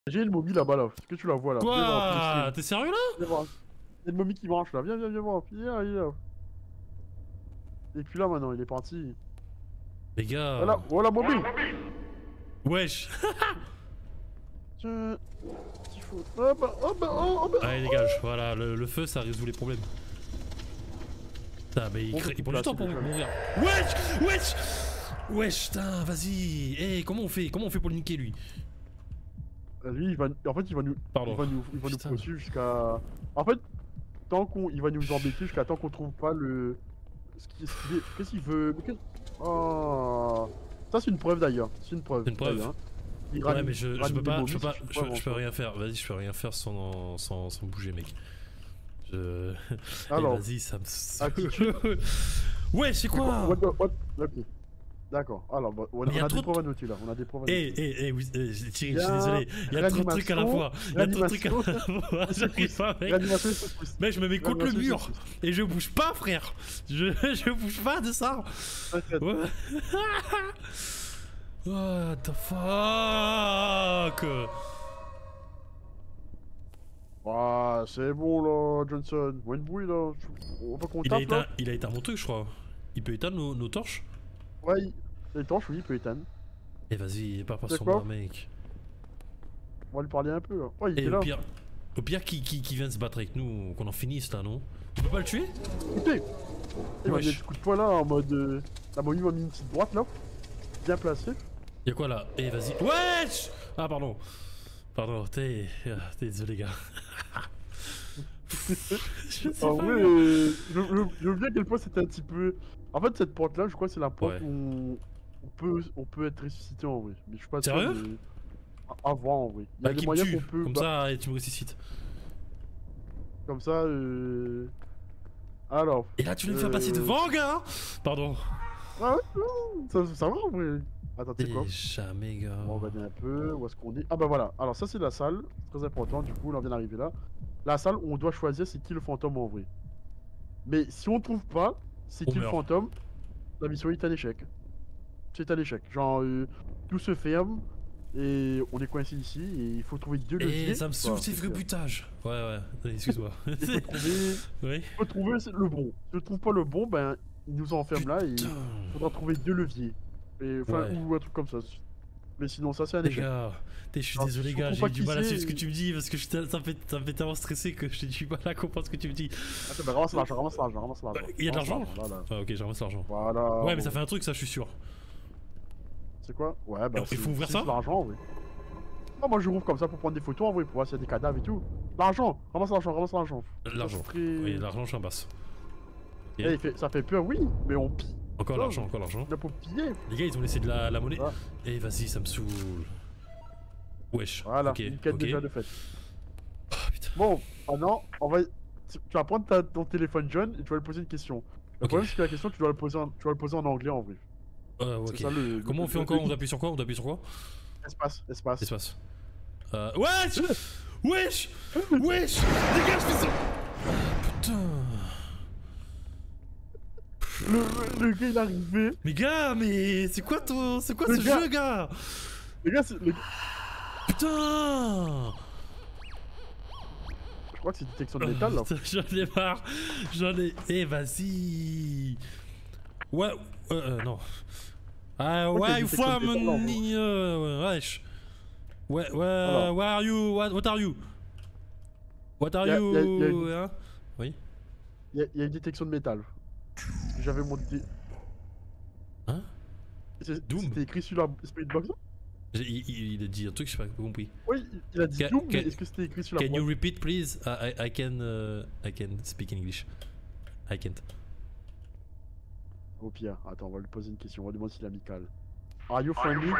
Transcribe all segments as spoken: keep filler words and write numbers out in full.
J'ai une momie là-bas là, est-ce que tu la vois là? Quoi? T'es sérieux là? Viens voir. Il y a une momie qui marche là, viens, viens, viens voir. Viens, il est là. Et puis là maintenant, il est parti. Les gars. Voilà, voilà momie. Wesh. Tiens. Petit fou. Oh bah, oh bah, oh bah. Allez dégage, voilà, le, le feu ça résout les problèmes. Putain, mais il, Bon, crée- il prend là, du temps c'est pour déjà- mourir. Wesh. Wesh. Wesh, putain, vas-y. Eh, comment on fait? Comment on fait pour le niquer lui? Euh, Lui, il va, en fait, il va nous, Pardon. il va nous, il va nous Putain. poursuivre jusqu'à. En fait, tant qu'on, il va nous embêter jusqu'à temps qu'on trouve pas le. Ce qui, ce qu'il est- qu'est-ce qu'il veut? Mais qu'est- Oh. Ça c'est une preuve d'ailleurs. C'est une preuve. C'est une preuve. d'ailleurs. Il Ouais, ranime- mais je, je ranime peux des pas, momies, je peux pas, c'est une je, preuve, je peux en fait. rien faire. Vas-y, je peux rien faire sans, sans, sans bouger, mec. Je. Alors. Eh, vas-y, ça me. Attitude. Ouais, c'est quoi? What the- what- Ok. D'accord. Alors, bah, on, Mais y a on a trop des de- preuves à noter là. On a des preuves à Eh, noter. eh, eh, oui, eh, Thierry, je suis Bien, désolé. Il y a trop de trucs à la fois. Il y a trop de trucs à la fois. J'arrive pas, mec. Réanimation et secousse. Mec, je me mets contre le Réanimation et mur secousse. et je bouge pas, frère. Je, je bouge pas de ça. T'inquiète. Ouais. What the fuck? Ah, c'est bon là, Johnson. Moins de bruit là. On va qu'on Il a, tape là. éteint, il a éteint mon truc, je crois. Il peut éteindre nos, nos torches? Ouais, il- les torches, oui, il peut éteindre. Eh, vas-y, pas par C'est sur quoi moi, mec. On va lui parler un peu là. Oh, il Et est au là. pire, au pire qui, qui, qui vient se battre avec nous, qu'on en finisse là, non? Tu peux pas le tuer? Écoutez, il m'a Wesh. mis un coup de poing là en mode. euh, La momie m'a mis une petite droite là. Bien placée. Y'a quoi là? Eh, vas-y. Wesh! Ah, pardon. Pardon, t'es. ah, t'es désolé, gars. Je sais En pas, vrai, gars. euh, je, je, je veux bien à quel point c'était un petit peu. En fait, cette porte là, je crois que c'est la porte Ouais. où on, on peut, on peut être ressuscité en vrai. Mais je suis pas sûr. Sérieux mais- À à voir en vrai. Il y Bah, a des qui me moyens tue. qu'on peut. Comme bah, ça, et tu me ressuscites. Comme ça, euh. Alors. Et là, tu viens de me faire euh, passer devant, gars! Pardon. Ah ouais, non, ça, ça va en vrai. Attends, tu sais quoi? Jamais, gars. On va regarder un peu. Où est-ce qu'on est? Ah bah voilà. Alors, ça, c'est la salle. Très important. Du coup, là, on vient d'arriver là. La salle où on doit choisir c'est qui le fantôme en vrai. Mais si on trouve pas, c'est On qui le meurt. fantôme, la mission est un échec. C'est un échec. Genre, euh, tout se ferme et on est coincé ici et il faut trouver deux leviers. Eh, ça me saoule Bah, ces c'est clair. butage. Ouais, ouais, excuse-moi. Il faut trouver, Oui. faut trouver le bon. Si on trouve pas le bon, ben il nous enferme là et il Putain. faudra trouver deux leviers. Et, enfin, Ouais. ou un truc comme ça. Mais sinon, ça c'est un Les échec. gars, t'es, je suis Alors, désolé, je gars, comprends j'ai pas du qui mal à c'est, suivre ce que et- tu me dis parce que je t'ai- ça me fait, ça me fait tellement stressé que j'ai du mal à comprendre ce que tu me dis. Attends, ben ramasse l'argent, ramasse l'argent, ramasse l'argent. Il y a de Ramasse l'argent? Voilà. Ah, ok, j'avance l'argent. Voilà. Ouais, mais ça fait un truc, ça, je suis sûr. C'est quoi? Ouais, bah. Alors, il c'est- faut ouvrir c'est ça de l'argent, en vrai. Ah, moi je rouvre comme ça pour prendre des photos en vrai, pour voir s'il y a des cadavres et tout. L'argent! Ramasse l'argent, ramasse l'argent. L'argent. Ça serait- Oui, l'argent, je suis en basse. Eh, il fait- ça fait peur, oui, mais on pille. Encore Non. l'argent, encore l'argent. On a pour piller. Les gars, ils ont laissé de la, la monnaie. Ah. Eh, vas-y, ça me saoule. Wesh. Voilà, ok, une quête ok. déjà de fait. Oh, putain. Bon, maintenant, on va. Tu tu vas prendre ta- ton téléphone John et tu vas lui poser une question. Le Ok. problème, c'est que la question, tu dois le poser en, tu dois le poser en anglais en vrai. Euh, ok. C'est ça, le- le- Comment on fait le- encore? le- On appuie sur quoi? On appuie sur quoi? Espace, espace. Espace. Euh. Wesh! Wesh! Wesh! Dégage, fais ça! Putain! Le, le gars, il est arrivé. Mais gars, mais c'est quoi ton. C'est quoi Le ce gars- jeu, gars? Le gars, c'est. le- Putain! Je crois que c'est détection de métal là. Putain, J'en ai marre! J'en ai. Eh, vas-y! Ouais, euh, euh, non. Ah, Ok, ouais, you détection de from métal, non, me, euh, wesh. Ouais, ouais, Alors. where are you? What, what are you? What are Y a- you? y a- y a une- hein? Oui? Il y, a- il y a une détection de métal. J'avais monté. Hein? C'est- Doom. C'était écrit sur la Spirit Box? J'ai- Il, il- il a dit un truc, je sais pas compris. Oui, il a dit Ca- Doom, mais ca- est-ce que c'était écrit sur la Can you boîte? repeat, please? I, I, I can, uh, I can speak in English. I can't. Au pire, attends, on va lui poser une question, on va lui demander s'il est amical. Are you friendly?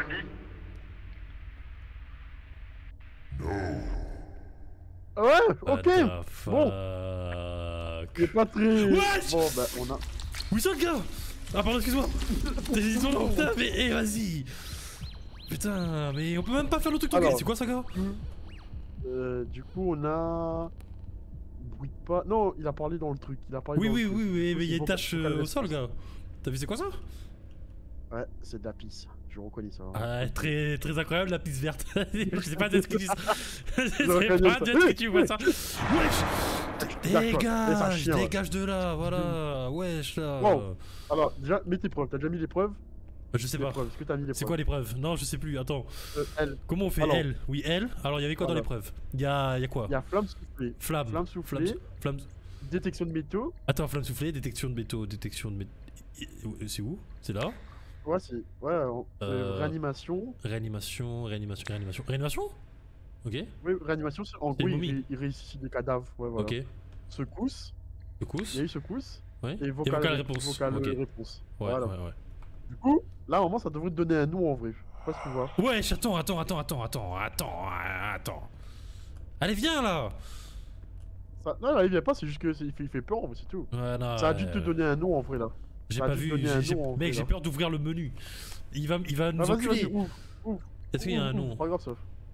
Ouais, What ok! the Bon. fuck? Il est pas très. Wesh! Bon, bah, on a. Où ça, le gars? Ah, pardon, excuse-moi! T'es dit son nom, putain, mais eh, vas-y! Putain, mais on peut même pas faire le truc Alors. tranquille, c'est quoi ça, gars? Euh, du coup, on a. Bruit de pas. Non, il a parlé dans le truc. Il a parlé Oui, dans oui, le truc. oui, oui, Du coup, mais il y a faut une pas- tache faut pas euh, le au sol, laisser. gars. T'as vu, c'est quoi ça? Ouais, c'est d'Apis. je reconnais ça. Ah, très, très incroyable la piste verte. Je sais pas de ce que tu Je sais reconnais pas ça. de ce que tu vois ça. Wesh. Dégage, chien, ouais. dégage de là, voilà. Wesh là. Wow. Alors, déjà, mets tes preuves. T'as déjà mis les preuves? Je sais pas. Est-ce que t'as mis les C'est preuves? quoi l'épreuve? Non, je sais plus, attends. euh, L. Comment on fait Alors. L? Oui, L. Alors, il y avait quoi dans Voilà. l'épreuve? Il y a, y a quoi? Il y a flamme soufflée. Flamme. Flamme soufflée. Flamme. Flamme. Détection de métaux. Attends, flamme soufflée, détection de métaux, détection de métaux. C'est où? C'est là? Ouais, c'est. Ouais, euh, Euh. réanimation. Réanimation, réanimation, réanimation. Réanimation? Ok, Oui, réanimation, c'est en C'est gros, une il, momie. ré- il ressuscite des cadavres. Ouais, voilà. ok. Secousse. Secousse. Il y a eu secousse. Ouais. Et vocal, vocal réponse. vocal ok. réponse. Ouais, Voilà. ouais, ouais. Du coup, là, normalement, ça devrait te donner un nom en vrai. Je sais pas si tu vois. Wesh, attends, attends, attends, attends, attends, attends, attends. Allez, viens là! Ça... Non, là, il vient pas, c'est juste que c'est- il fait, il fait peur, mais c'est tout. Ouais, non, Ça a dû te euh, donner un nom en vrai là. J'ai ça a pas dû te vu, donner j'ai- un j'ai- nom, en vrai, mec, j'ai là. peur d'ouvrir le menu. Il va, il va nous Ah, vas-y, enculer. vas-y, ouvre, ouvre. Est-ce qu'il y a un Ouvre, ouvre, nom? Pas grave ça.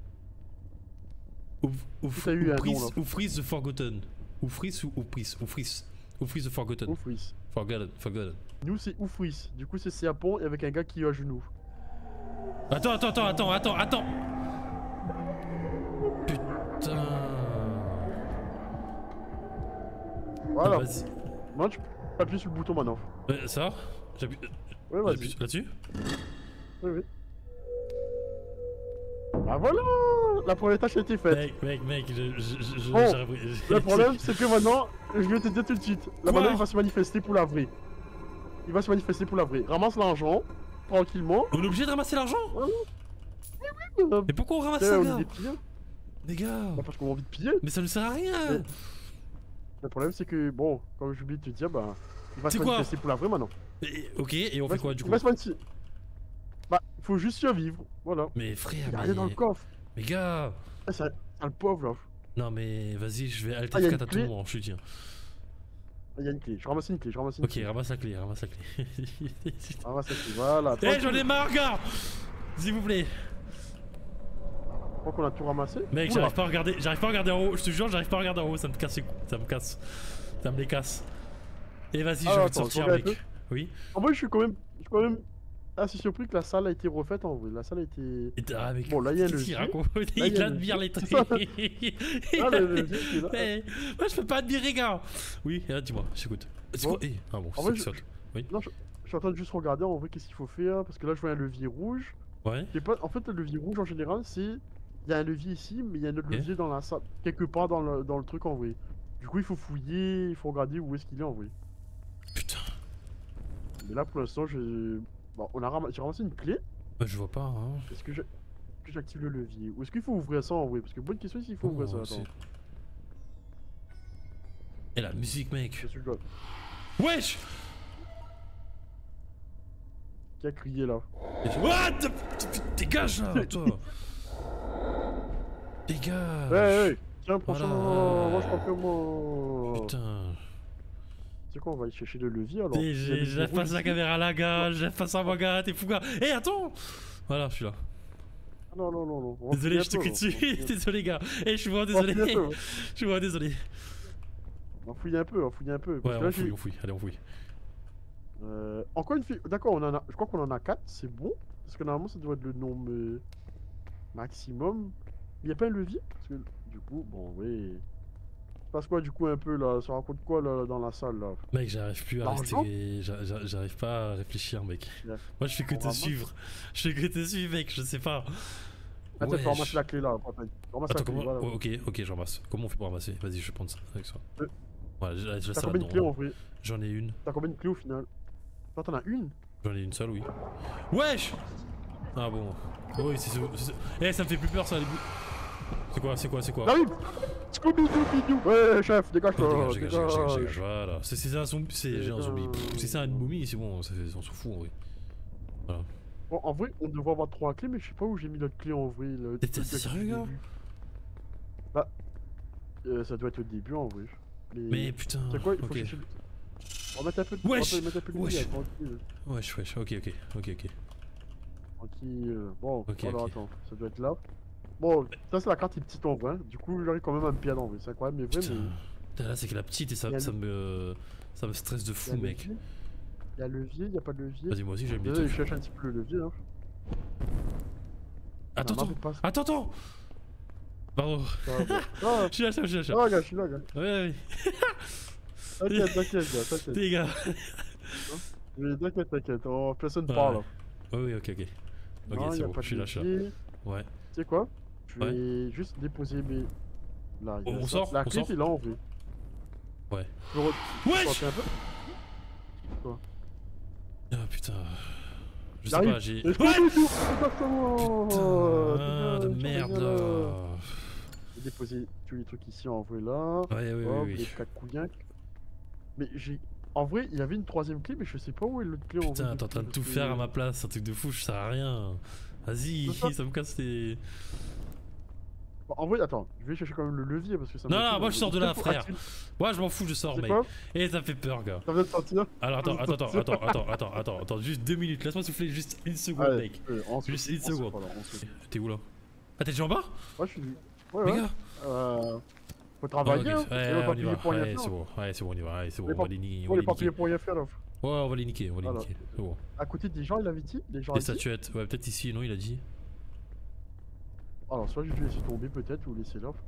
Ouf, ouf, t'as eu un nom, Oufris, là. Oufris the Forgotten. Oufris ou Oufris? Oufris. Oufris the Forgotten. Oufris. Forgotten, Forgotten. Nous c'est Oufris. Du coup c'est Serpent et avec un gars qui est à genoux. Attends, attends, attends, attends, attends, attends. Putain. Voilà. Ah, vas-y. Moi tu peux appuyer sur le bouton maintenant. Euh, ça? J'appuie Ouais vas-y. j'appuie là-dessus? Oui oui. Bah voilà. La première tâche a été faite. Mec, mec, mec, je, je, je, je- Bon, j'arrive- Le problème c'est que maintenant, je vais te dire tout de suite. Là Quoi maintenant il va se manifester pour la vraie. Il va se manifester pour la vraie. Ramasse l'argent, tranquillement. On est obligé de ramasser l'argent? Euh, Mais pourquoi on ramasse tiens, ça, on est gars? des pilleurs. Les gars? Bah parce qu'on a envie de piller. Mais ça ne sert à rien! Mais- Le problème c'est que, bon, comme j'ai oublié de te dire, bah, il va se C'est quoi manifester pour la vraie maintenant. Et- ok, et on Il va fait se- quoi du il coup? va se manifester. Bah, faut juste survivre, voilà. Mais frère, Il y a mais... rien dans le coffre. mais gars! Ah, c'est un, c'est un pauvre là. Non mais vas-y, je vais alt Ah, y a F une quatre à tout clé. moment, je te dis. hein. Ah, il y a une clé, je ramasse une clé, je ramasse une Ok, clé. ramasse la clé, ramasse la clé. Je ramasse la clé, voilà. Eh, j'en ai marre, gars! S'il vous plaît. Je crois qu'on a tout ramassé. Mec, Oula. j'arrive pas à regarder, j'arrive pas à regarder en haut, je te jure, j'arrive pas à regarder en haut, ça me casse les couilles, ça me casse. Ça me les casse. Et vas-y, Ah, je vais te attends, sortir, je regarde mec. Oui? En vrai, je suis quand même, je suis quand même assez surpris que la salle a été refaite en vrai. La salle a été. Et t'as- ah, mec, Bon, là, il y a qu'est-ce le qu'il jeu. raconte? Là, il y Il a le admire jeu. les trucs. Ah, Il le- le admire- jeu qui est là. Eh, moi je peux pas admirer, gars. Oui, ah, dis-moi, j'écoute. C'est Bon. quoi? Eh, ah bon, En c'est vrai, que ça. je... Non, je... je suis en train de juste regarder en vrai qu'est-ce qu'il faut faire parce que là, je vois un levier rouge. Ouais. J'ai pas... En fait, le levier rouge en général, c'est. Il y a un levier ici, mais il y a un autre Ok. levier dans la salle, quelque part dans le, dans le truc en vrai. Du coup, il faut fouiller, il faut regarder où est-ce qu'il est en vrai. Putain. Mais là, pour l'instant, j'ai. Bon, on a ram... j'ai ramassé une clé. Bah, je vois pas, hein. Est-ce que je- est-ce que j'active le levier? Ou est-ce qu'il faut ouvrir ça en vrai? Parce que bonne question, s'il faut ouvrir ça. Oh, Attends. c'est- Et la musique, mec. Qu'est-ce que je dois- Wesh! Qui a crié là? What? Dégage là, toi! Dégage! Ouais, ouais, tiens, prends ça. Voilà. Moi, je crois que moi. Putain. C'est quoi, on va aller chercher le levier alors? T'es- Il y a le j'ai- levier J'lève pas rouge sa ici. caméra là, gars, j'lève pas ça, moi, gars, t'es fou, gars. Eh, attends! Voilà, je suis là. Ah, non, non, non, non. on va Désolé, fouiller je te un crie peu, on va dessus. fouiller un peu. Désolé, gars. Eh, je suis vraiment On va désolé. fouiller un peu, Je suis vraiment désolé. On va fouiller un peu, on va fouiller un peu. Parce Ouais, que là, on fouille, j'ai- on fouille. Allez, on fouille. Euh, encore une fille. D'accord, on en a. Je crois qu'on en a quatre, c'est bon. Parce que normalement, ça doit être le nombre euh, maximum. Il n'y a pas un levier? Parce que du coup, bon, oui. Ça passe quoi du coup un peu là? Ça raconte quoi là dans la salle là? Mec, j'arrive plus à L'argent rester. j'a- j'a- J'arrive pas à réfléchir, mec. Ouais. Moi, je fais que On te ramasse. suivre. Je fais que te suivre, mec, je sais pas. Attends, Wesh. faut ramasser la clé là. Ramasse Attends, la clé, comment. voilà. Oh, ok, ok, je ramasse. Comment on fait pour ramasser? Vas-y, je vais prendre ça avec ça. Euh. Voilà, je je laisse T'as ça combien de clés là-dedans. en vrai? J'en ai une. T'as combien de clés au final? Toi t'en as une? J'en ai une seule, oui. Wesh! Ah bon. Oui, c'est ça. c'est ça. Eh, ça me fait plus peur, ça, les bouts. C'est quoi, c'est quoi, c'est quoi? J'arrive! Scooby-Doo! Ouais, chef, dégage-toi! Dégage, dégage, dégage, dégage, Dégage! dégage, voilà. C'est c'est un zombie, c'est j'ai un zombie. Pff, C'est ça, une momie, c'est bon, ça fait- on s'en fout en vrai. Bon, en vrai, on devrait avoir trois clés, mais je sais pas où j'ai mis notre clé en vrai. le- T'es- le t'es truc sérieux, du gars? début. Bah, euh, ça doit être le début en vrai. Mais putain, C'est quoi? Il faut ok. chercher le... On va mettre un peu de... Wesh! on va mettre un peu de Wesh! lumière, tranquille. Wesh, wesh, ok, ok, ok, ok. Tranquille. Bon, Ok, alors ok. attends, ça doit être là. Bon, ça c'est la carte est petite en vrai. Du coup, j'arrive quand même à me perdre en vrai. C'est incroyable, mais vrai, Putain, mais... Putain, là c'est que la petite et ça, Il y a ça le- me ça me stresse de Il y fou, a mec. levier, il y a levier, il y a pas de levier. Vas-y, moi aussi j'aime bien Désolé, tout. je cherche un petit peu le levier. Hein. Attends, Non, attends, mais pas- attends, attends. Pardon. Ah, Je suis là, je suis là, je suis là. ah, gars, je suis là, gars. Ouais, ouais. T'inquiète, t'inquiète, gars, t'inquiète. Les gars. Mais T'inquiète, t'inquiète, oh, personne Ouais. parle. Oui, oui, ok, ok. Ok, Non, c'est y a bon, pas je suis de là, je suis là. levier. Ouais. Tu sais quoi? Je vais juste déposer mes. Là, il y a On ça. sort, La on clé sort. est là en vrai. Ouais. Je peux re- Wesh! sortir un peu. Ah putain. Je sais J'arrive. pas, j'ai. Let's Ouais! go, let's go. Exactement. Putain de Dégage, merde dégage. là. Je vais déposer tous les trucs ici en vrai là. Ouais, oui, Hop, oui, les oui. quatre couillacs. Mais j'ai. En vrai, il y avait une troisième clé, mais je sais pas où est l'autre clé en vrai. Putain, du t'es en coup, train de parce tout que- faire à ma place, un truc de fou, je sers à rien. Vas-y, C'est ça. ça me casse les. Bon, en vrai, attends, je vais chercher quand même le levier parce que ça Non, me non, fait- moi, je sors de là, Faut frère. activer- Ouais, je m'en fous, je sors, C'est mec. quoi? Et ça me fait peur, gars. Ça vient de sortir. Alors attends, attends, attends, attends, attends, attends, attends, attends, attends, juste deux minutes, laisse-moi souffler juste une seconde, Allez, mec. euh, on se- Juste une on se- seconde. voilà, on se- T'es où là? Ah, t'es déjà en bas? Ouais, je suis. Ouais, Les ouais. gars? Euh, Faut Ah, travailler, ok. hein. Ouais, Et on va pas on y payer va. pour rien Ouais, faire. c'est bon, ouais, c'est bon, on y va, ouais, c'est bon, On est on pas- va les niquer, on On va est pas les payé niquer. pour rien faire là. Ouais, on va les niquer, on va les Voilà. niquer. C'est bon. À côté des gens, il avait dit Des gens Des ici. statuettes, ouais, peut-être ici, non, il a dit. Alors, soit je vais laisser tomber peut-être ou laisser là.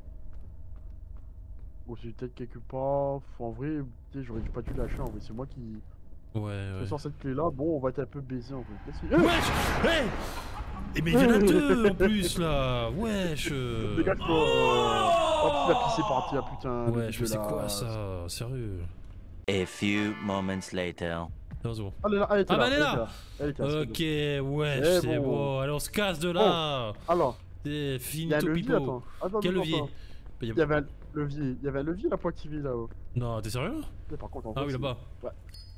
Ou c'est peut-être quelque part. En vrai, tu sais, j'aurais pas dû lâcher en vrai. C'est moi qui. Ouais, ouais. Je sors cette clé là. Bon, on va être un peu baisé en vrai. Merci. Wesh! Hey! Eh, mais il y en a deux en plus là! Wesh! euh. Dégage-toi. Oh, il a pissé par terre, putain. le Wesh, mais c'est quoi dégueulasse. ça? Sérieux? A few moments later. Non, c'est bon. Ah, elle est là. Elle était Ah, bah, là. elle est là. Elle était là. Ok, wesh, C'est c'est bon. bon. Allez, on se casse de là! Alors, C'est il y a un finito levier, pipo. attends. Attends, Quel attends, levier? attends. Bah, y a- Il y avait un levier. Il y avait un levier là pour activer là-haut. Non, t'es sérieux? Mais par contre, en Ah vrai, oui, c'est- là-bas. Ouais.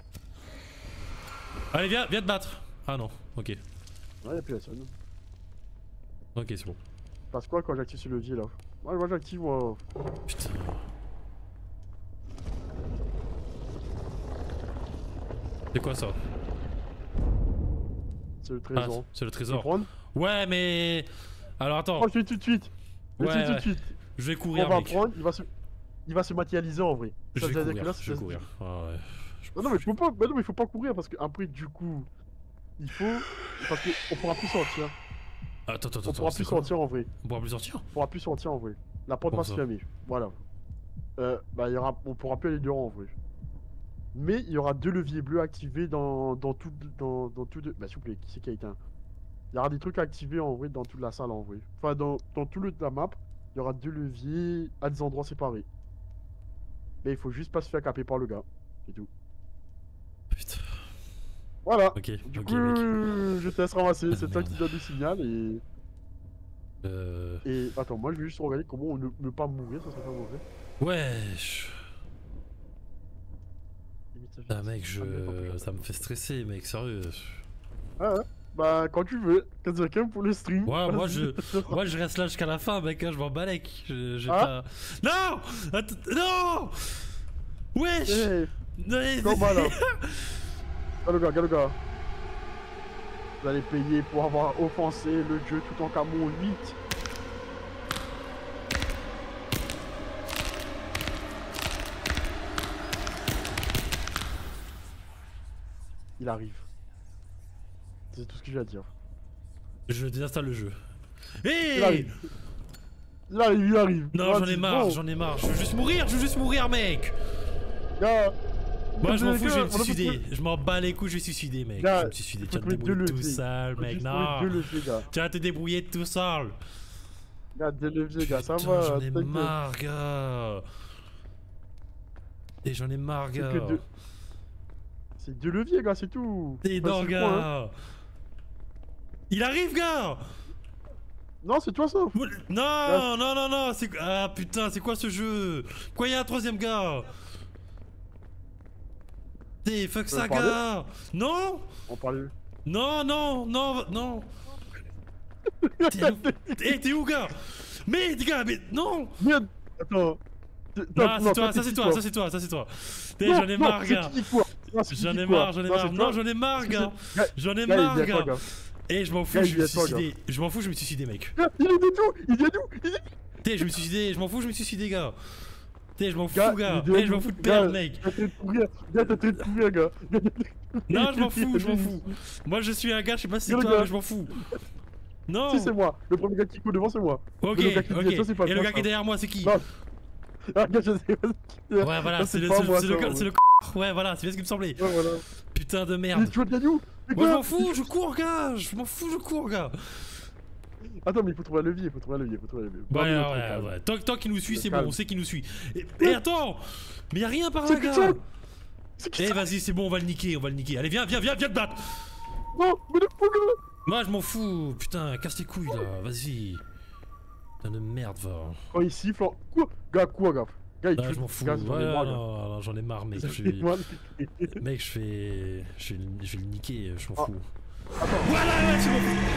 Allez, viens, viens te battre. Ah non, ok. Ouais, il y a plus la sonne. Ok, c'est bon. Passe quoi quand j'active ce levier là? Ouais, moi j'active moi. Putain. C'est quoi ça? C'est le Ah, trésor. c'est le Tu veux trésor. prendre? Ouais, mais. Alors attends, Oh, je fais tout de suite. Je Ouais, fais tout ouais. de suite. je vais On courir, va mec. prendre, il va se. Il va se matérialiser en vrai. Je Ça vais veut dire que courir, là, je vais ça- courir. Ah ouais. Je Non, non, mais faut pas. Mais non, mais faut pas courir parce que après du coup, il faut. Parce qu'on pourra plus sortir. Attends, attends, On attends. pourra c'est plus quoi? sortir en vrai. On pourra plus sortir? On pourra plus sortir en vrai. La porte Comment va se ça? fermer. Voilà. Euh, bah, il y aura. On pourra plus aller dehors en vrai. Mais il y aura deux leviers bleus activés dans, dans tout. Dans, dans tout. De... Bah, s'il vous plaît, qui c'est qui a éteint? Il y aura des trucs activés en vrai dans toute la salle en vrai. Enfin, dans, dans tout le la map, il y aura deux leviers à des endroits séparés. Mais il faut juste pas se faire caper par le gars. C'est tout. Putain. Voilà. Ok, Du ok, coup, mec. je te laisse ramasser. Ah, C'est toi qui merde. donne le signal et. Euh. Et attends, moi je vais juste regarder comment ne, ne pas mourir, ça serait pas mauvais. Wesh. Limite, ça fait- Ah, mec, ça me met pas plus je. chaud. Ça me fait stresser, mec, sérieux. Ah ouais. Bah, quand tu veux. quinze quelqu'un pour le stream. Ouais, moi, Vas-y. je- Moi, je reste là jusqu'à la fin, mec, hein, je m'en balèque. Je, j'ai Ah. pas. Non! Attends, non! Wesh! Hey, Non, mais- combat là. Regarde le gars, regarde le gars. Vous allez payer pour avoir offensé le dieu tout en Camon huit. Il arrive. C'est tout ce que j'ai à dire. Je désinstalle le jeu. Il Hé! arrive. Il arrive, il arrive. Non, j'en ai Vas-y, marre, bon. j'en ai marre. Je veux juste mourir, je veux juste mourir, mec! Gars, Moi, je m'en les fous, je gars, vais me on a pas suicider. trouvé- Je m'en bats les couilles, je vais me suicider, mec. Gars, Je vais me suicider. faut Tu vas te trouver deux débrouiller tout leviers. seul, Faut mec. juste Non! trouver deux leviers, gars. Tu vas te débrouiller tout seul. Gars, deux leviers, gars, ça Putain, va. j'en ai t'inquiète. marre, gars. Et j'en ai marre, C'est gars. que deux- C'est deux leviers, gars, c'est tout. T'es Pas dans, six points, hein. gars. Il arrive, gars. Non, c'est toi ça. Non, non, non, non. c'est- Ah putain, c'est quoi ce jeu? Pourquoi il y a un troisième gars? T'es fuck peux ça, parler gars. Non, On parle. non, non, non, non. T'es où? Eh, t'es où, gars? Mais, gars, mais non. Merde. Attends. T'es- Non, attends, c'est toi, t'es ça c'est qui, toi, ça c'est toi, ça c'est toi. T'es, Non, j'en ai non, marre, c'est gars. qui, quoi Non, c'est J'en qui, ai quoi marre, j'en ai Non, marre. c'est Non, toi j'en ai marre, C'est- gars. Gars, J'en ai gars, il marre, vient toi, gars. Et je m'en fous, Gars, je il vais me vient toi, suicider. Je m'en fous, je vais me suicider, mec. Gars, Il est de tout. Il vient d'où Il est T'es, je vais me suicider, je m'en fous, je vais me suicider, gars. T'es, je m'en fous, Gars, gars. il est Eh, je m'en d'où fous de Gars, perdre, mec. T'es en train de courir. Gars, t'es en train de courir, gars. Non, je m'en fous, je m'en fous. Moi, je suis un gars, je sais pas si c'est Le toi, gars. mais je m'en fous. Non. Si, c'est moi. Le premier gars qui court devant, c'est moi. Ok, Mais le gars qui ok. dit ça, c'est pas Et le moi, gars qui est ça. derrière moi, c'est qui? Non. Ah, gars, je sais pas ce qu'il y a. Ouais, voilà, Ça, c'est le, pas c'est moi, c'est ça, le, ouais. c'est le c***. Ouais, voilà, c'est bien ce qui me semblait. Ouais, voilà. Putain de Mais merde. tu veux te gagner où? Mais Moi, je quoi? m'en fous, je cours, gars. Je m'en fous, je cours, gars. Attends, mais il faut trouver un levier, il faut trouver un levier, il faut trouver un levier. Ouais, Non, mais ouais, non, ouais, calme. ouais. Tant, tant qu'il nous suit, c'est bon, Calme. on sait qu'il nous suit. Et, et attends. Mais y'a rien par là, C'est qui gars. ça? C'est qui Eh, ça? vas-y, c'est bon, on va le niquer, on va le niquer. Allez, viens, viens, viens, viens te battre. Non, mais le fou, gars. Moi, je m'en fous. Putain, casse tes couilles, là. Vas-y. Putain de merde, va. Quand il siffle, en- quoi? Gars, quoi, gars? Gars, il Ouais, tue. je m'en fous. Gars, Ouais, j'en ai marre, gars. non, non, j'en ai marre, mec. Je J'en ai vais... marre. Mec, je vais... Je vais, le- je vais le niquer, je m'en Ah. fous. Attends. Voilà, ouais, c'est bon.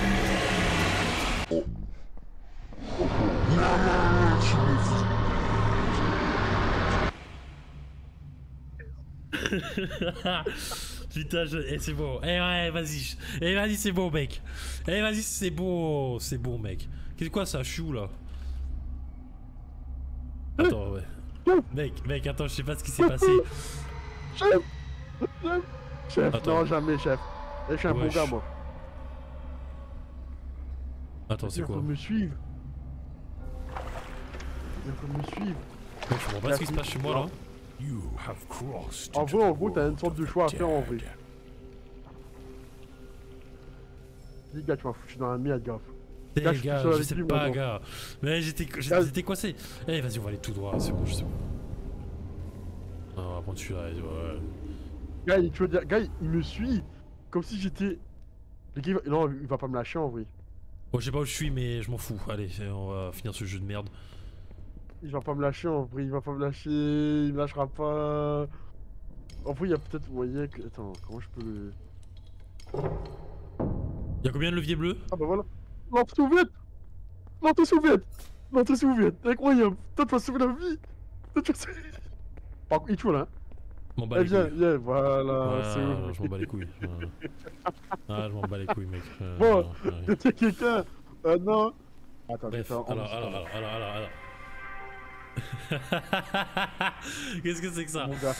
Putain, je... eh, c'est bon. Eh ouais, vas-y. Eh vas-y, c'est bon, mec. Eh vas-y, c'est bon. C'est bon, mec. Qu'est-ce quoi ça? Je suis où, là? Attends, ouais. Mec, mec, attends, je sais pas ce qui s'est passé. Chef! Chef! Chef, Attends. non, jamais, chef. Eh, je suis un bon Wesh. gars, moi. Attends, c'est Il est en quoi? train de me suivre. Il est en train de me suivre. Mec, je comprends pas ce qui se passe chez moi, là. En vrai, en gros, t'as une sorte de choix à faire en vrai. Dis, gars, tu m'as foutu dans la merde, gars. Eh Gars, je suis gars, seul je avec sais lui, pas, moi, gars. Mais j'étais Gars. j'étais j'étais coincé. Eh, vas-y, on va aller tout droit, c'est bon, je sais bon. Non, on va prendre celui-là, ouais. Gars, il, tu veux dire, gars, il me suit comme si j'étais. Le gars, il va... non, il va pas me lâcher en vrai. Bon, je sais pas où je suis, mais je m'en fous. Allez, on va finir ce jeu de merde. Il va pas me lâcher en vrai, il va pas me lâcher, il me lâchera pas. En vrai, il y a peut-être, vous voyez, que... attends, comment je peux le. Y'a combien de leviers bleus? Ah bah voilà. L'anti-soviète! L'anti-soviète! L'anti-soviète! Incroyable! Toi, tu vas sauver la vie! Toi, tu vas sauver... Par contre, il tue là, hein? M'en bats Eh les viens, couilles. viens, voilà, Voilà, c'est où? je m'en bats les couilles. Voilà. Ah, je m'en bats les couilles, mec. Euh, Bon, ouais, ouais. y'a quelqu'un? Euh, non. Attends, je vais Bref, faire en alors, dessous, alors, là. alors, alors, alors, alors. Qu'est-ce que c'est que ça? Mon gars.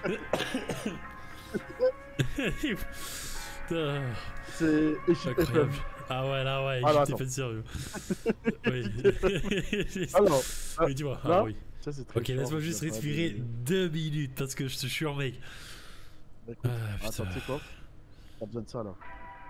Putain, C'est Égypte incroyable. F M. Ah ouais, là ouais, Alors, j'étais attends. fait de sérieux. Oui. Alors, ah, Oui, dis-moi. là, Ah oui. ça c'est très Ok, chiant, laisse-moi je juste sais pas, respirer mais- deux minutes parce que je te jure, mec. Écoute, Ah, attends, putain. tu sais quoi? T'as besoin de ça là.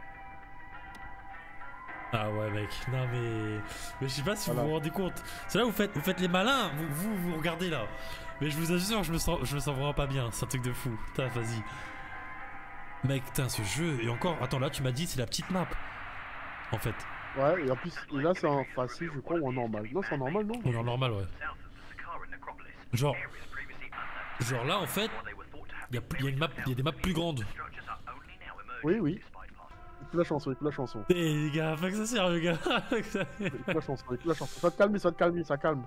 Ah ouais, mec. Non mais. Mais je sais pas si Voilà. vous vous rendez compte. C'est là où vous faites, vous faites les malins. Vous, vous, vous regardez là. Mais je vous assure, je me sens, je me sens vraiment pas bien. C'est un truc de fou. Putain, vas-y. Mec, putain, ce jeu. Et encore, attends, là, tu m'as dit, c'est la petite map. En fait. Ouais, et en plus, et là c'est en facile, je crois, ou en normal. Non, c'est en normal, non? On est en normal, ouais. Genre. Genre là, en fait, il y a, plus- y a une map, il y a des maps plus grandes. Oui, oui. Écoute la chanson, écoute la chanson. Eh les gars, fais que ça sérieux, gars. Fais que ça- Écoute la chanson, écoute la chanson. Ça va te calmer, ça va te calmer, ça calme.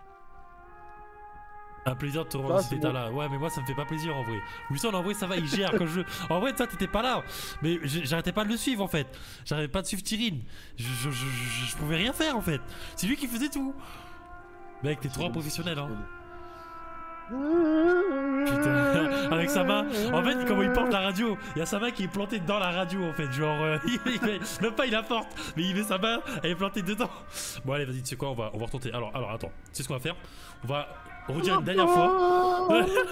Un plaisir de te Ça, revoir dans c'est cet bon. état-là. Ouais, mais moi ça me fait pas plaisir en vrai. Wilson, en vrai ça va, il gère quand je. En vrai, toi t'étais pas là. Mais j'- j'arrêtais pas de le suivre en fait. J'arrêtais pas de suivre Tyrine. Je, je, je, je- je pouvais rien faire en fait. C'est lui qui faisait tout. Mec, t'es trop un professionnel hein. Putain, avec sa main. En fait, comment il porte la radio, il y a sa main qui est plantée dans la radio en fait. Genre, euh, il met- même pas il la porte, mais il met sa main, elle est plantée dedans. Bon, allez, vas-y, tu sais quoi, on va, on va retenter. Alors, alors, attends, tu sais ce qu'on va faire? On va redire une dernière fois.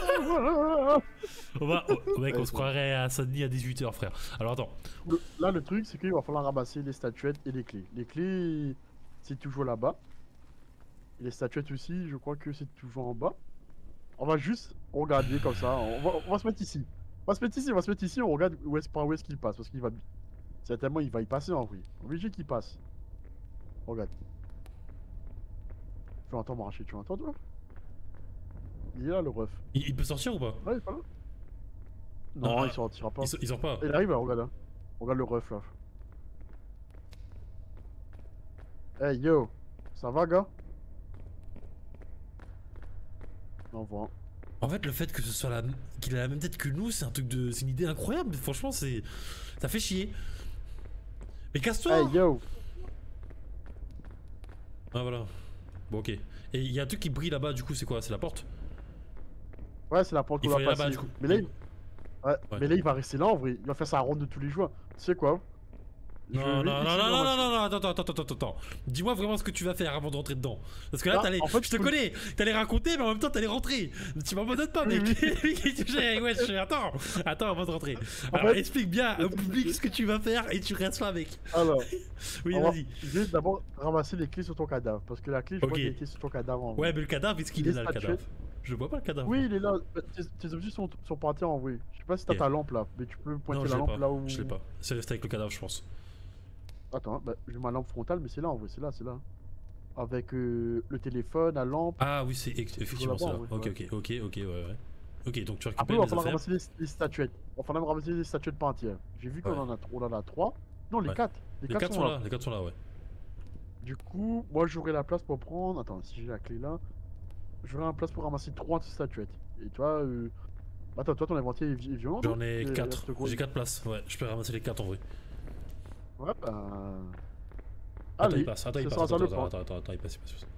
On va. Oh, mec, on se croirait à Saint-Denis à dix-huit heures, frère. Alors, attends. Le- Là, le truc, c'est qu'il va falloir ramasser les statuettes et les clés. Les clés, c'est toujours là-bas. Et les statuettes aussi, je crois que c'est toujours en bas. On va juste regarder comme ça. On va, on va se mettre ici. On va se mettre ici, on va se mettre ici, on regarde où est-ce par où est-ce qu'il passe. Parce qu'il va. Certainement, il va y passer en vrai. Obligé qu'il passe. Regarde. Tu entends marcher, tu entends toi? Il est là le ref. Il, il peut sortir ou pas? Ouais, il est pas là? Non, Ah, il sortira pas. il, sort- il sort pas. Il arrive là, regarde là. Regarde le ref là. Hey yo, ça va gars? On voit. En fait, le fait que ce soit la, qu'il a la même tête que nous, c'est un truc de, c'est une idée incroyable. Franchement, c'est, ça fait chier. Mais casse-toi. Hey yo! Ah voilà. Bon ok. Et il y a un truc qui brille là-bas. Du coup, c'est quoi? C'est la porte? Ouais, c'est la porte Il qu'on faut va aller là-bas, passer. du coup. Mais là, il... Ouais, Ouais. mais là, il va rester là en vrai. Il va faire sa ronde de tous les jours. Tu sais quoi? Je Non, vais non, non, essayer non, de non, non, ramasser- non, non, attends, attends, attends, attends, attends. Dis-moi vraiment ce que tu vas faire avant de rentrer dedans. Parce que là, Ah, t'allais. en fait, Je te je peux- connais, t'allais raconter, mais en même temps, t'allais rentrer. Tu m'abandonnes pas, Oui, mec. Wesh, attends, attends avant de rentrer. En Alors, fait, explique bien au public ce que tu vas faire et tu restes là, mec. Alors, Oui, on va- vas-y. je vais d'abord ramasser les clés sur ton cadavre. Parce que la clé, je Ok. crois qu'elle était sur ton cadavre en vrai. Ouais, mais le cadavre, est-ce qu'il Les est là, le statuettes. cadavre? Je vois pas le cadavre. Oui, il est là. Bah, Tes, tes objets sont, sont pointés en vrai. Je sais pas si t'as Ok. ta lampe là, mais tu peux pointer Non, je la l'ai lampe pas. là où. Je l'ai pas. C'est resté avec le cadavre, je pense. Attends, bah, j'ai ma lampe frontale, mais c'est là en vrai, c'est là, c'est là. Avec euh, le téléphone, la lampe. Ah oui, c'est effectivement là-bas, ça. ouais, Ok, ouais. ok, ok, ok, ouais, ouais. Ok, donc tu Après, récupères il va les falloir affaires. ramasser les, les statuettes. Il va falloir ramasser les statuettes pas entières. J'ai vu qu'on Ouais. en a, on en a trois. Non, les Ouais. quatre. Les, Les quatre quatre sont là, les quatre sont là, ouais. Du coup, moi j'aurai la place pour prendre. Attends, si j'ai la clé là, j'aurai la place pour ramasser trois statuettes. Et toi, euh... attends, toi ton inventaire est vi- est violent. J'en non ai Il quatre. reste quoi J'ai quatre places, ouais. Je peux ramasser les quatre en vrai. Ouais, bah. Attends, Allez, il passe, attends, il ce passe, sera ça attends, le attends, point. attends, attends, attends, il passe, il passe, il passe.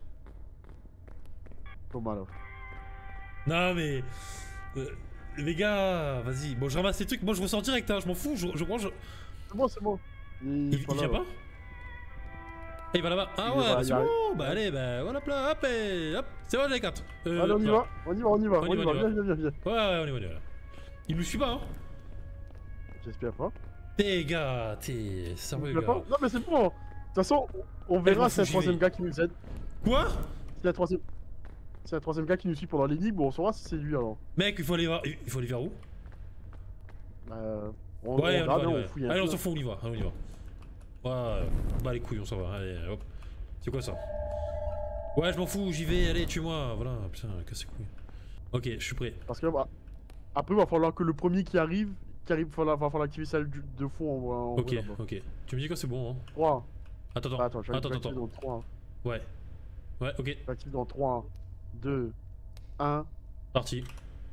Thomas là. Non mais. euh, les gars, vas-y. Bon, je ramasse les trucs, moi je ressors direct, hein, je m'en fous, je, je prends, je. C'est bon, c'est bon. Il, il vient pas? Ah, il va là-bas. Ah Il ouais, va, bah il c'est arrive. bon, bah allez, bah voilà, hop, hop, et hop, c'est bon, j'ai les quatre. Euh, Allez, on y voilà. va, on y va, on y va, on y va, On y va, on y viens, viens, viens, viens. Ouais, ouais, on y va, on y va. Il nous suit pas, hein? J'espère pas. T'es gars, t'es sérieux, J'espère pas. gars. Non, mais c'est bon. De toute façon, on je verra m'en si c'est un fous, j'y troisième vais. gars qui nous aide. Quoi? Si un troisième. C'est un troisième gars qui nous suit pendant l'énigme, on saura si c'est lui alors. Mec, il faut aller voir. Il faut aller vers où? Euh, on, Ouais, on, y va, on regarde, on y hein, va. on fouille un Allez, on peu. s'en fout, on y va, allez, on y va. Ouais, bah les couilles, on s'en va, allez, hop. C'est quoi ça? Ouais, je m'en fous, j'y vais, allez, tue-moi, voilà, putain, casse les couilles. Ok, je suis prêt. Parce que bah, après, il va falloir que le premier qui arrive, qui arrive, va falloir, va falloir activer celle du- de fond en, en Ok, vrai, là-bas. ok. Tu me dis quoi, c'est bon, hein? trois. Attends, Ah, attends, attends, je vais attends, activer attends. dans trois. Ouais. Ouais, ok, Je vais activer dans trois, deux, un. parti.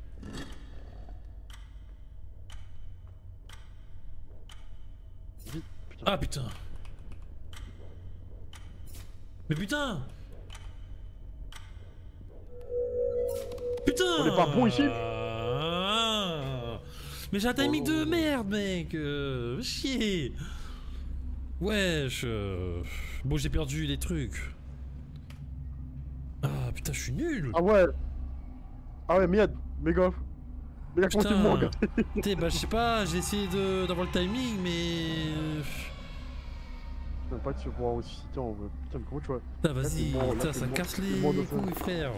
Vite, putain. Ah putain. Mais putain. Putain. On est pas bon ici. Ah. Mais j'ai un timing de merde, mec. Euh, chier. Wesh. euh, Bon, j'ai perdu les trucs. Ah putain, je suis nul. Ah ouais. Ah ouais, merde, méga. Méga, comment tu me Putain. manques? T'sais, bah je sais pas, j'ai essayé de- d'avoir le timing, mais. Je sais pas que tu vas pouvoir aussi citer en vrai. Putain, mais comment tu vois? Putain, vas-y, c'est bon, là, putain, c'est ça bon, casse c'est les bon de fond. couilles, frère.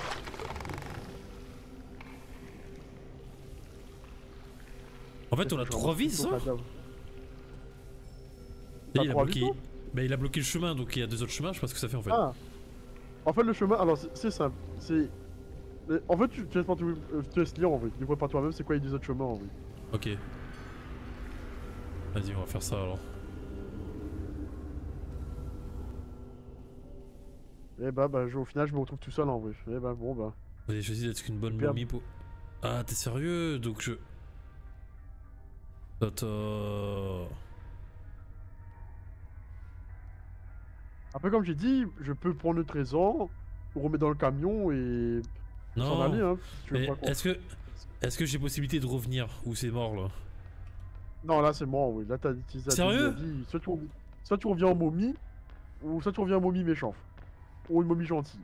En fait, on a Je trois ramasse vies, tout ça? ton cadavre. Et il a trois bloqué. vies, toi Bah, il a bloqué le chemin, donc il y a deux autres chemins, je sais pas ce que ça fait en fait. Ah. En fait, le chemin, alors c'est- c'est simple. C'est. mais En fait, tu, tu laisses pas tout- euh, tu te laisses lire en vrai. Découvre par toi-même c'est quoi les deux autres chemins en vrai. Ok. Vas-y, on va faire ça alors. Et bah, bah, je- au final, je me retrouve tout seul en vrai. Et bah, bon, bah. J'ai choisi d'être qu'une bonne Super. momie pour. Ah, t'es sérieux? Donc je. Attends. Après, comme j'ai dit, je peux prendre le trésor, le remettre dans le camion et. s'en aller, Non. hein. si tu veux Mais pas qu'on- est-ce que. Est-ce que j'ai possibilité de revenir? Ou c'est mort là? Non, là, c'est mort, oui. Là, t'as utilisé la Sérieux deuxième vie. Soit tu, rev- soit tu reviens en momie, ou soit tu reviens en momie méchant. Ou une momie gentille.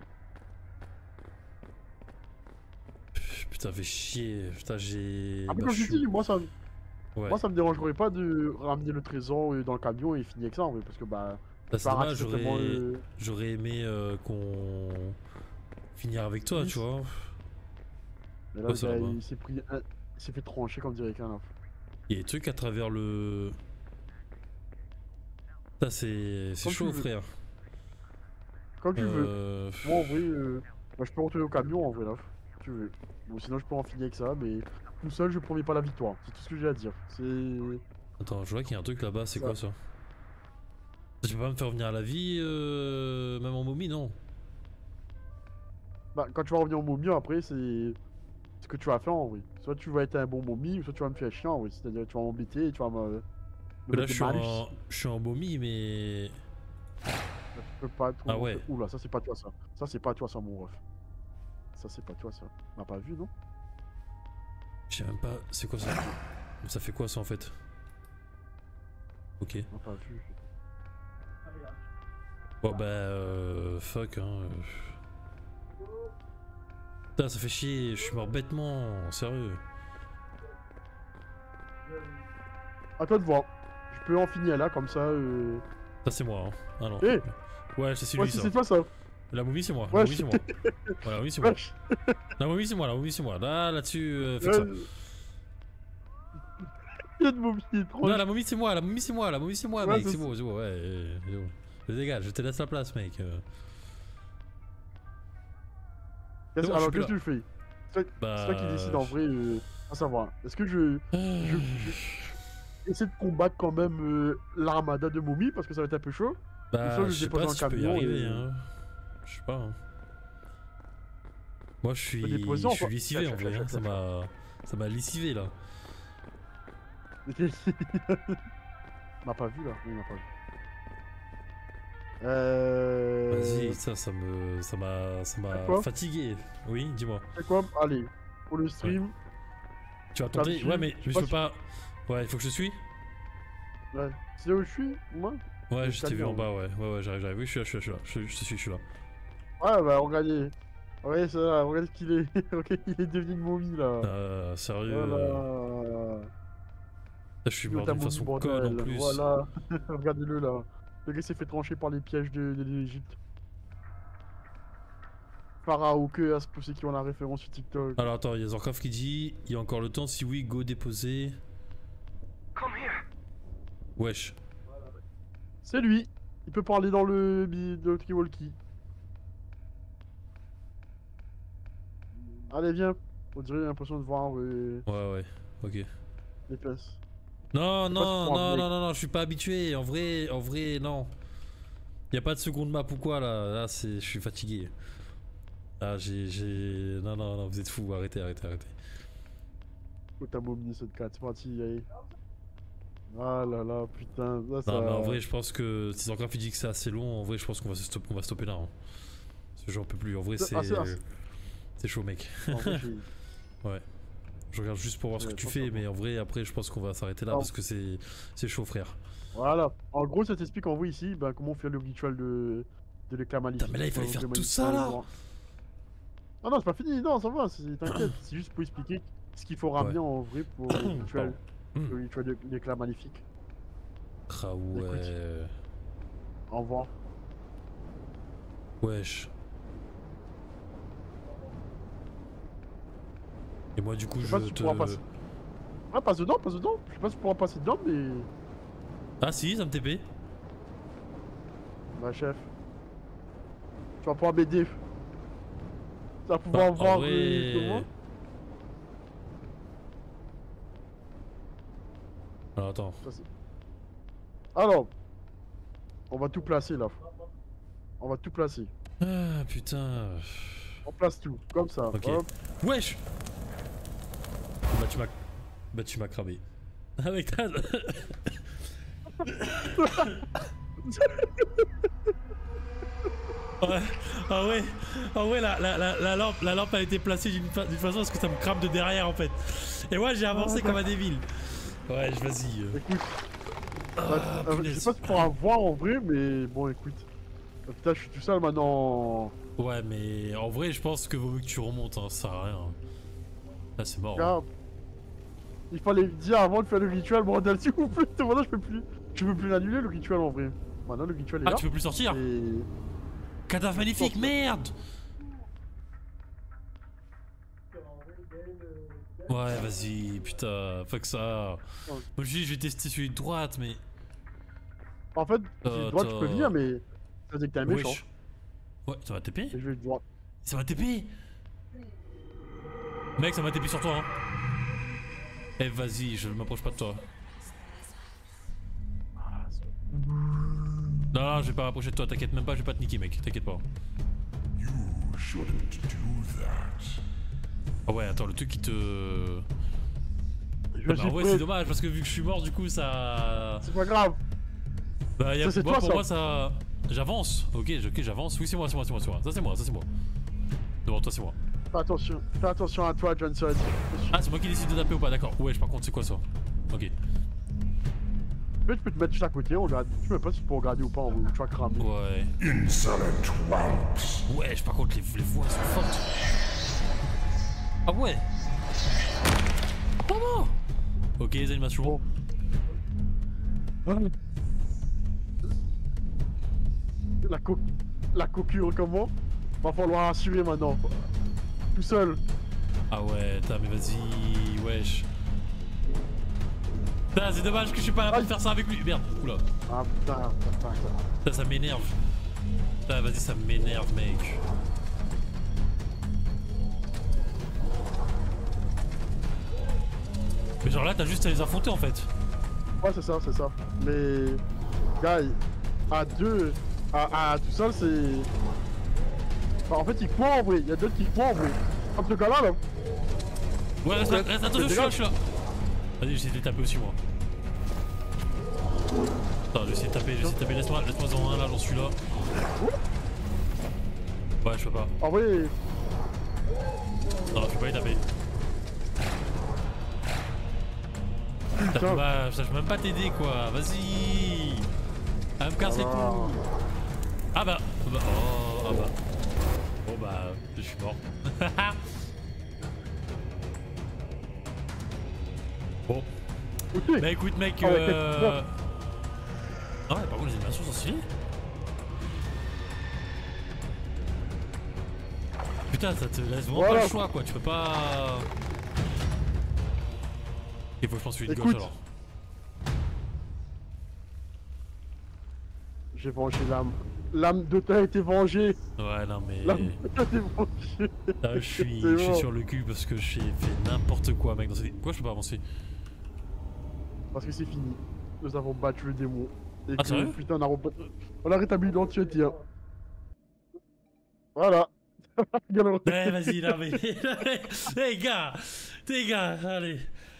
Putain, fait chier. Putain, j'ai. Après, bah, comme je je suis- dis, moi, ça, Ouais. moi, ça me dérangerait pas de ramener le trésor euh, dans le camion et finir avec ça, en vrai, parce que bah. Bah, c'est ça dommage, rate j'aurais totalement le- j'aurais aimé euh, qu'on finir avec toi, Oui. tu vois. Mais là, Ouais, le ça gars, va pas. il s'est pris. un- Il s'est fait trancher comme dirait quelqu'un là. Il y a des trucs à travers le. Ça, c'est c'est Comme tu chaud, veux. frère. Comme tu veux. Euh, Moi, en vrai, euh, bah, je peux retourner au camion, en vrai, là. Si tu veux. Bon, sinon, je peux en finir avec ça, mais tout seul, je promets pas la victoire. C'est tout ce que j'ai à dire. C'est. Attends, je vois qu'il y a un truc là-bas, c'est Ça. quoi ça? Tu peux pas me faire revenir à la vie, euh, même en momie, non? Bah, quand tu vas revenir au momie, après, c'est ce que tu vas faire en vrai. Soit tu vas être un bon momie, soit tu vas me faire chier en vrai. C'est-à-dire que tu vas m'embêter et tu vas me. me Là, mettre je des suis, malus. en... je suis en momie, mais. Là, tu peux pas trop. Ah ouais. Oula, ça c'est pas toi ça. Ça c'est pas toi ça, mon ref. Ça c'est pas toi ça. On m'a pas vu, non? Je sais même pas, c'est quoi ça? Ça fait quoi ça en fait? Ok. On n'a pas vu. Bon bah euh, fuck hein. Putain ça fait chier, je suis mort bêtement, sérieux. À toi de voir. Je peux en finir là comme ça. Euh... Ça c'est moi hein. Ah non. Eh Ouais c'est Ouais, lui si ça. c'est toi ça. La momie c'est moi, la Ouais, momie je- c'est moi. Ouais, la momie c'est moi. Wesh. La momie c'est moi, la momie c'est moi. Là là-dessus, euh, faites ça. Euh, Il y a de momie étrange. Non la momie c'est moi, la momie c'est moi, la momie c'est moi Ouais, mec, c'est c'est ça. bon, c'est bon, ouais. euh, c'est bon. Je dégage, je te laisse la place mec. euh. Qu'est-ce- c'est bon, Alors je suis qu'est-ce plus que tu fais? C'est Bah... c'est toi qui décide en vrai. Euh, à savoir. Est-ce que je, je, je essaie de combattre quand même euh, l'armada de momies parce que ça va être un peu chaud? Bah, ça, je je sais dépose pas dans si le je peux y camion arriver, et- hein. Je sais pas. Hein. Moi, je suis, peux déposer je en suis fois. lessivé en Chac, vrai. chac, Hein. chac, Ça chac. m'a, ça m'a lessivé là. Il m'a pas vu là. Il m'a pas vu. Euh... Vas-y, ça, ça me, ça m'a, ça m'a Quoi fatigué. Oui, dis-moi. C'est quoi? Allez, pour le stream. Tu vas T'as tenter. dessus, Ouais, mais, je mais sais je peux pas pas. Ouais, il faut que je te suis. Ouais. C'est là où je suis, moi? Ouais, Le je t'ai vu camion. en bas. Ouais, ouais, ouais, j'arrive, j'arrive. Oui, je suis là, je suis là, je suis là. Je, je te suis, je suis là. Ouais, bah regardez. Ouais, ça va, regarde qu'il est. Regarde qu'il est devenu une momie là. Euh, sérieux. Voilà. euh, Là, je suis Yo, mort ta d'une momie, façon bordel, conne en plus. Voilà. Regardez-le là. Le gars s'est fait trancher par les pièges de, de l'Égypte. Pharaon que pour ceux qui ont la référence sur TikTok. Alors attends, il y a Zorkov qui dit il y a encore le temps, si oui, go déposer. Wesh. C'est lui. Il peut parler dans le bi- de walkie. Allez, viens. On dirait j'ai l'impression de voir euh, Ouais, ouais, ok. les places. Non, pas non, de point, non, mec. non, non, non, je suis pas habitué. En vrai, en vrai, non. Y a pas de seconde map ou quoi là. Là, c'est, je suis fatigué. Ah, j'ai, j'ai, non, non, non, vous êtes fous. Arrêtez, arrêtez, arrêtez. Oh, t'as mobilisé cette carte, c'est parti, allez. Ah là là, putain, ça, ça... Non, mais en vrai, je pense que si encore il dit que c'est assez long, en vrai, je pense qu'on va se stopper, on va stopper là. Hein. Parce que j'en peux plus. En vrai, c'est, Ah, c'est- ah, c'est- c'est chaud, mec. En vrai, j'ai- Ouais. Je regarde juste pour voir ce Ouais, que tu je pense fais, que- mais en vrai, après, je pense qu'on va s'arrêter là Non. parce que c'est, c'est chaud, frère. Voilà. En gros, ça t'explique en vrai ici bah, comment on fait le rituel de, de l'éclat maléfique. Putain, mais là, il fallait Enfin, faire le tout ça, là. magnétisme. Non, non, c'est pas fini, non, ça va, c'est- t'inquiète. C'est juste pour expliquer ce qu'il faut ramener en vrai pour le rituel, Pardon. le rituel de l'éclat maléfique. Ah ouais. Au revoir. Wesh. Et moi, du coup, Je je sais pas si tu te. pourras passer. Ouais, passe dedans, passe dedans. Je sais pas si tu pourras passer dedans, mais. Ah, si, ça me T P. Bah, chef. Tu vas pouvoir m'aider. Tu vas pouvoir Bah, voir en vrai... euh, comment. Alors, attends. Ça, c'est- Alors, on va tout placer là. On va tout placer. Ah, putain. On place tout, comme ça. Ok. Hop. Wesh. Bah, tu m'as. Bah, tu m'as cramé. Avec ta. Ouais, ah ouais, ah ouais, la, la, la, la lampe, la lampe a été placée d'une fa- d'une façon à ce que ça me crame de derrière en fait. Et moi j'ai avancé comme un débile. Ouais, je- vas-y. euh. Écoute, Ah, bah, euh, je punaise. sais pas si tu pourras voir en vrai, mais bon, écoute. Euh, Putain, je suis tout seul maintenant. Ouais, mais en vrai, je pense que vaut mieux que tu remontes, hein, ça sert à rien. Là, c'est mort. hein. Regarde. Il fallait me dire avant de faire le rituel, bordel, s'il vous plaît. Maintenant, je peux plus. Je peux plus l'annuler le rituel en vrai. Maintenant, le rituel est Ah, là. tu peux plus sortir? Et. Cadavre magnifique, merde! Ouais, vas-y, putain, fuck ça. Moi, je dis, je vais tester celui de droite, mais. En fait, si Euh, de droite, tu peux t'as- venir, mais. Ça veut dire que t'es un méchant. Wesh. Ouais, ça m'a T P? Et je vais de droite. Ça m'a T P! Mec, ça m'a T P sur toi, hein. Eh, vas-y, je m'approche pas de toi. Non, non, je vais pas m'approcher de toi, t'inquiète même pas, je vais pas te niquer, mec, t'inquiète pas. You shouldn't do that. Ah ouais, attends, le truc qui te. Je Ah bah, suis en vrai, prêt. c'est dommage parce que vu que je suis mort, du coup, ça. C'est pas grave. Bah, y a... Ça, c'est moi, toi, pour ça. moi, ça. J'avance. Ok, ok, j'avance. Oui, c'est moi, c'est moi, c'est moi, c'est moi. Ça, c'est moi, ça, c'est moi. Devant toi, c'est moi. Fais attention, fais attention à toi, John Sir. Ah, c'est moi qui décide de taper ou pas, d'accord. Ouais, par contre, c'est quoi ça? Ok. Tu peux te mettre juste à côté, on regarde. Tu me pas si tu peux regarder ou pas, on tu vas cramer. Ouais. Insolent whelps. Ouais, par contre, les, les voix sont fortes. Ah ouais. Comment? Ok, les animations. Bon. La co... La coquille comment? Va falloir assurer maintenant. Tout seul. Ah ouais, putain, mais vas-y, wesh. Putain, c'est dommage que je suis pas là pour faire ça avec lui. Merde, oula. Ah putain, putain, putain. Putain, ça m'énerve. Putain, vas-y, ça m'énerve, mec. Mais genre là, t'as juste à les affronter en fait. Ouais, c'est ça, c'est ça. Mais. Guy, à deux. À, à tout seul, c'est. Enfin, en fait, il court en vrai. Il y a d'autres qui courent en vrai. Comme ce gars-là, là. Ouais, reste, Ouais. reste, attention, je suis là, je suis là. Vas-y, j'essaie de les taper aussi, moi. Attends, j'essaie de taper, j'essaie de taper. Laisse-moi laisse en un là, j'en suis là. Ouais, je peux pas. En vrai. Non, je peux pas les taper. Putain, je peux pas- je peux même pas t'aider quoi, vas-y. Ah, me casse les Ah. couilles. Ah bah, bah, oh, ah bah. Bon bah, je suis mort. Bon. Ok. Bah écoute mec, Ah ouais, euh... Ah ouais, par contre les animations sont stylées. Putain, ça te laisse vraiment Voilà. pas le choix quoi, tu peux pas... Il faut que je pense celui de Écoute. gauche alors. J'ai vengé l'âme. L'âme de ta a été vengée. Ouais non mais... L'âme de ta a été vengée. Là, je suis, C'est je suis bon. sur le cul parce que j'ai fait n'importe quoi mec dans cette... Pourquoi je peux pas avancer? Parce que c'est fini. Nous avons battu le démon. Et Ah, que, sérieux? putain, on a, rebat- on a rétabli l'identité. Hein. Voilà. Regarde, Ouais vas-y là mais... Les gars, les gars, allez.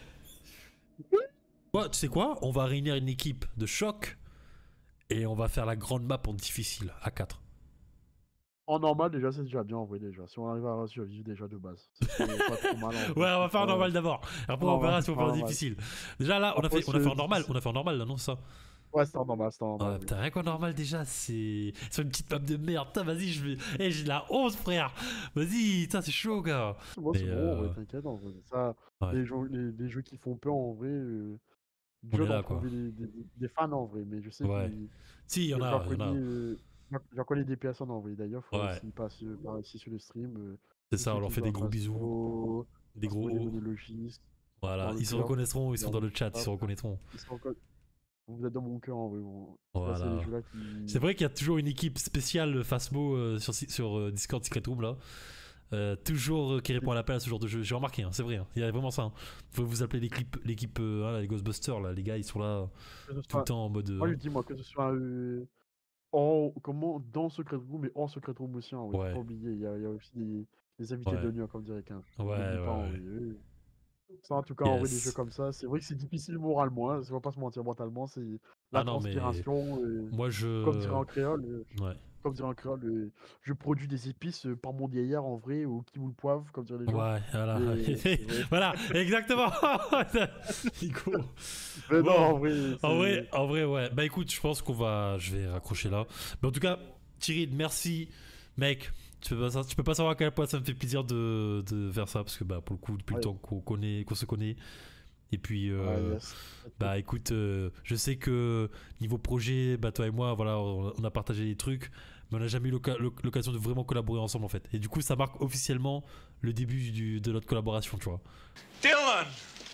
Ouais, tu sais quoi? On va réunir une équipe de choc et on va faire la grande map en difficile à quatre. En normal, déjà, c'est déjà bien en vrai, déjà. Si on arrive à survivre déjà de base. C'est pas trop mal. En vrai. Ouais, on va faire en Ouais. normal d'abord. Après, on Normal, verra si on fait en normal. difficile. Déjà là, on a Après, fait, on a fait c'est en normal. difficile. On a fait en normal là, non, ça? Ouais, c'est en normal, c'est en normal. Ouais, oui. putain, rien qu'en normal déjà, c'est. Sur une petite map de merde. Putain, vas-y, je vais. Eh, j'ai la honte, frère. Vas-y, putain, c'est chaud, gars. C'est bon, Mais, c'est bon, en vrai, euh, t'inquiète, en vrai. Ça, Ouais. les, jeux, les, les jeux qui font peur, en vrai, euh, On dur est là, d'en quoi. trouver des, des, des fans, en vrai. Mais je sais Ouais. que Si, il y en a, j'en il y en a. connais, euh, j'en- j'en connais des personnes, en vrai. D'ailleurs, faut Ouais. s'ils passent euh, par ici sur le stream. euh, C'est tous ça, ceux on leur qui fait jouent des à gros bisous. Phasmo, Des Phasmo gros. Démonologiste, Voilà, dans le ils se cœur, reconnaîtront, ils sont dans dans le le chat, ils se chat. reconnaîtront. ils sont encore- Vous êtes dans mon cœur, en vrai. Bon. Ça, c'est Voilà. les jeux-là qui... C'est vrai qu'il y a toujours une équipe spéciale Phasmo euh, sur, sur euh, Discord Secret Room là. Euh, toujours euh, qui répond à l'appel à ce genre de jeu. J'ai remarqué, hein, c'est vrai, hein, il y a vraiment ça. Hein. Vous pouvez vous appeler l'équipe, l'équipe euh, hein, les Ghostbusters là, les gars ils sont là que ce tout soit- le temps en mode. euh, Moi, je dis, moi, que ce soit euh, en, comment, dans Secret Room, mais en Secret Room aussi, hein, oui, Ouais. faut pas oublier, il y a, il y a aussi des, des invités Ouais. d'honneur, comme dirait quelqu'un. Ouais, N'oublie ouais, pas, en ouais. vrai, oui. Ça, en tout cas, en vrai, des Yes. jeux comme ça, c'est vrai que c'est difficile moralement, hein, on va pas se mentir, mentalement, c'est la Ah non, mais transpiration, euh, moi je. comme dirait en créole, euh, Ouais. comme dirait en créole, euh, je produis des épices euh, par mon vieillard, en vrai, au qui ou le poivre, comme diraient les gens. Ouais, voilà. Mais c'est vrai. Voilà, exactement. Nico. Mais non, Bon. en vrai, En c'est- vrai, en vrai, ouais. Bah écoute, je pense qu'on va. Je vais raccrocher là. Mais en tout cas, Thierry, merci, mec. Tu peux, pas, sa- tu peux pas savoir à quel point ça me fait plaisir de, de faire ça parce que bah pour le coup, depuis Ouais. le temps qu'on connaît, qu'on se connaît. Et puis, euh, Ah, yes. bah écoute, euh, je sais que niveau projet, bah toi et moi, voilà, on, on a partagé des trucs, mais on n'a jamais eu l'oca- l'oc- l'occasion de vraiment collaborer ensemble en fait. Et du coup, ça marque officiellement le début du- de notre collaboration, tu vois. Dylan!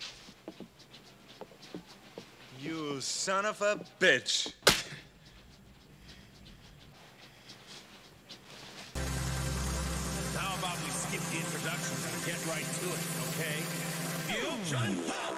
You son of a bitch! How about we skip the introductions and get right to it, okay? You, John Paul!